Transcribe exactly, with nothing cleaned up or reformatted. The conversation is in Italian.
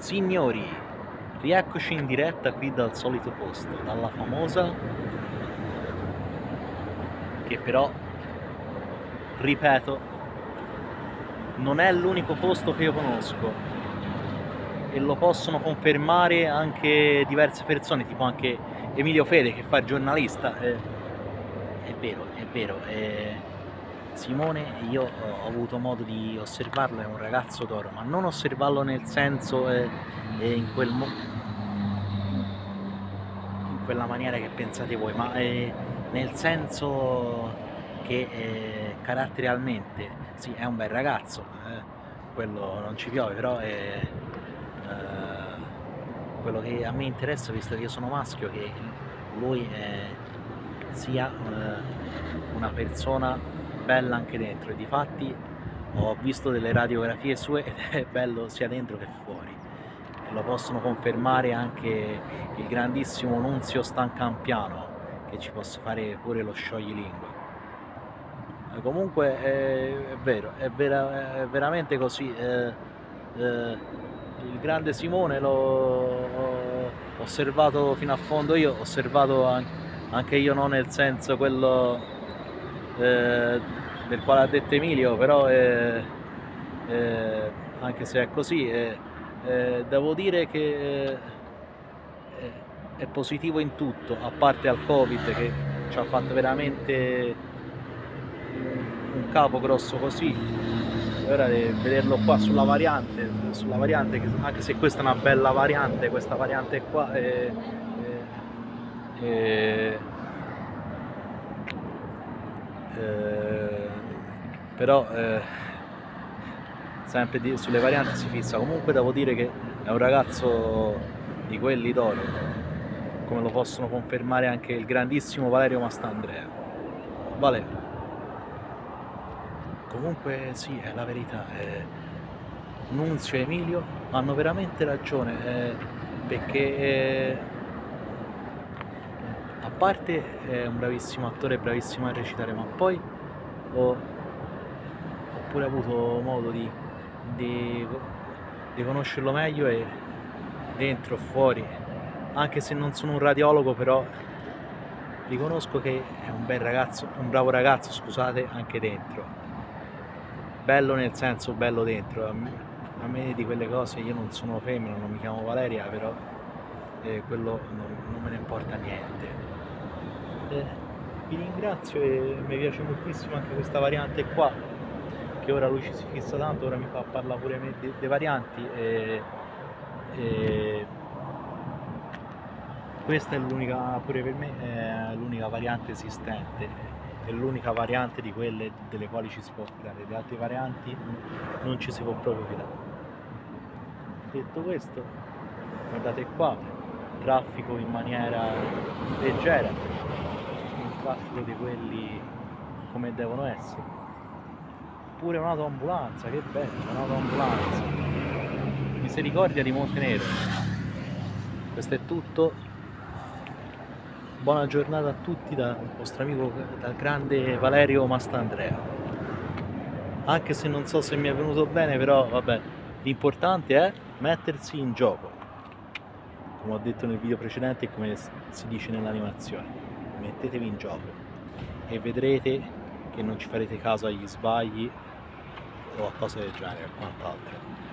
Signori, rieccoci in diretta qui dal solito posto, dalla famosa, che però, ripeto, non è l'unico posto che io conosco e lo possono confermare anche diverse persone, tipo anche Emilio Fede che fa il giornalista. Eh, è vero, è vero. Eh, Simone, io ho avuto modo di osservarlo, è un ragazzo d'oro, ma non osservarlo nel senso eh, eh, in quel mo in quella maniera che pensate voi, ma eh, nel senso che eh, caratterialmente sì, è un bel ragazzo, eh, quello non ci piove, però è, eh, quello che a me interessa, visto che io sono maschio, che lui eh, sia eh, una persona bella anche dentro, e difatti ho visto delle radiografie sue ed è bello sia dentro che fuori. E lo possono confermare anche il grandissimo Nunzio Stancampiano, che ci possa fare pure lo scioglilingua. Eh, comunque è, è vero, è, vera, è veramente così. Eh, eh, il grande Simone l'ho osservato fino a fondo io, ho osservato anche, anche io, non nel senso quello eh, del quale ha detto Emilio, però eh, eh, anche se è così, eh, eh, devo dire che eh, è positivo in tutto, a parte al Covid che ci ha fatto veramente un capo grosso così. E ora di vederlo qua sulla variante, sulla variante, anche se questa è una bella variante, questa variante qua è, è, è, è, però eh, sempre di, sulle varianti si fissa. Comunque devo dire che è un ragazzo di quelli d'oro, come lo possono confermare anche il grandissimo Valerio Mastandrea. Valerio. Comunque sì, è la verità, eh, Nunzio e Emilio hanno veramente ragione, eh, perché eh, a parte è un bravissimo attore, bravissimo a recitare, ma poi ho, ho pure avuto modo di, di, di conoscerlo meglio, e dentro e fuori, anche se non sono un radiologo, però riconosco che è un bel ragazzo, un bravo ragazzo, scusate, anche dentro. Bello nel senso bello dentro. A me, a me di quelle cose, io non sono femmina, non mi chiamo Valeria, però eh, quello non, non me ne importa niente. Eh, vi ringrazio e mi piace moltissimo anche questa variante qua, che ora lui ci si fissa tanto, ora mi fa parlare pure me delle varianti e, e questa è l'unica, pure per me è l'unica variante esistente, è l'unica variante di quelle delle quali ci si può fidare, le altre varianti non ci si può proprio fidare. Detto questo, guardate qua, traffico in maniera leggera, un traffico di quelli come devono essere. Pure un'autoambulanza, che bello, un'autoambulanza. Misericordia di Montenero. Questo è tutto. Buona giornata a tutti dal vostro amico, dal grande Valerio Mastandrea. Anche se non so se mi è venuto bene, però vabbè, l'importante è mettersi in gioco, come ho detto nel video precedente e come si dice nell'animazione. Mettetevi in gioco e vedrete che non ci farete caso agli sbagli o a cose del genere o quant'altro.